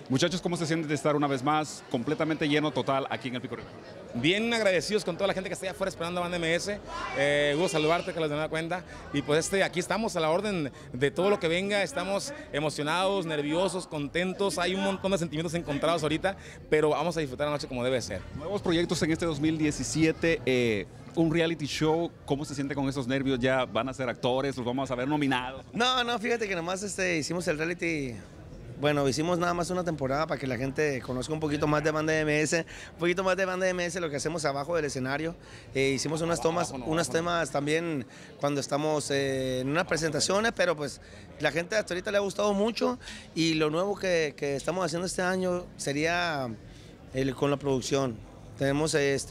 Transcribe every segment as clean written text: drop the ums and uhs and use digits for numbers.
Muchachos, ¿cómo se siente de estar una vez más completamente lleno total aquí en el Pico Rivera? Bien agradecidos con toda la gente que está allá afuera esperando a Banda MS. Hugo, saludarte, que les den cuenta. Y pues aquí estamos a la orden de todo lo que venga. Estamos emocionados, nerviosos, contentos. Hay un montón de sentimientos encontrados ahorita, pero vamos a disfrutar la noche como debe ser. Nuevos proyectos en este 2017. Un reality show, ¿cómo se siente con esos nervios? ¿Ya van a ser actores? ¿Los vamos a ver nominados? No, fíjate que nomás hicimos el reality. Bueno, hicimos nada más una temporada para que la gente conozca un poquito más de Banda MS, un poquito más de Banda MS, lo que hacemos abajo del escenario. Hicimos unos temas también cuando estamos en unas presentaciones, pero pues la gente hasta ahorita le ha gustado mucho y lo nuevo que estamos haciendo este año sería con la producción. Tenemos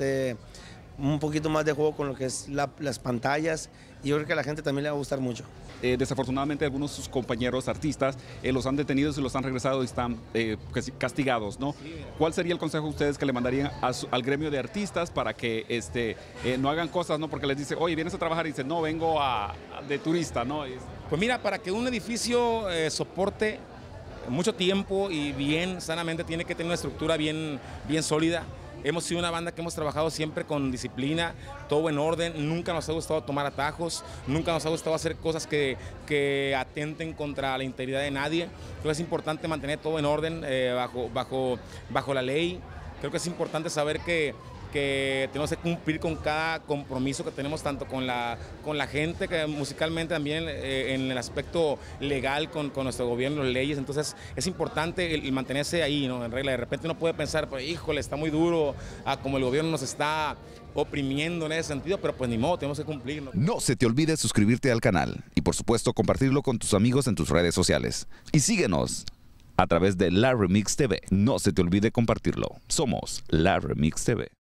un poquito más de juego con lo que es las pantallas y yo creo que a la gente también le va a gustar mucho. Desafortunadamente algunos de sus compañeros artistas los han detenido y los han regresado y están castigados, ¿no? ¿Cuál sería el consejo de ustedes que le mandarían al gremio de artistas para que no hagan cosas, ¿no? Porque les dice, oye, vienes a trabajar y dice, no, vengo de turista, ¿no? Pues mira, para que un edificio soporte mucho tiempo y bien, sanamente, tiene que tener una estructura bien sólida. Hemos sido una banda que hemos trabajado siempre con disciplina, todo en orden, nunca nos ha gustado tomar atajos, nunca nos ha gustado hacer cosas que atenten contra la integridad de nadie. Creo que es importante mantener todo en orden, bajo la ley. Creo que es importante saber que tenemos que cumplir con cada compromiso que tenemos, tanto con la gente, que musicalmente también en el aspecto legal con nuestro gobierno, leyes. Entonces es importante el mantenerse ahí, ¿no? En regla. De repente uno puede pensar, pues, híjole, está muy duro, como el gobierno nos está oprimiendo en ese sentido, pero pues ni modo, tenemos que cumplir, ¿no? No se te olvide suscribirte al canal y por supuesto compartirlo con tus amigos en tus redes sociales. Y síguenos a través de La Remix TV. No se te olvide compartirlo. Somos La Remix TV.